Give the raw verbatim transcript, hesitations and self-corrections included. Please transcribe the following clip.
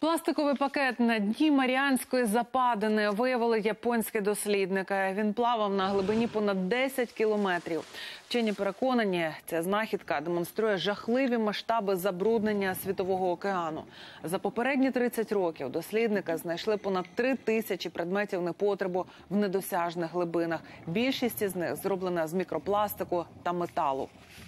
Пластиковий пакет на дні Маріанської Западини виявили японські дослідники. Він плавав на глибині понад десять кілометрів. Вчені переконані, ця знахідка демонструє жахливі масштаби забруднення Світового океану. За попередні тридцять років дослідники знайшли понад три тисячі предметів непотребу в недосяжних глибинах. Більшість із них зроблена з мікропластику та металу.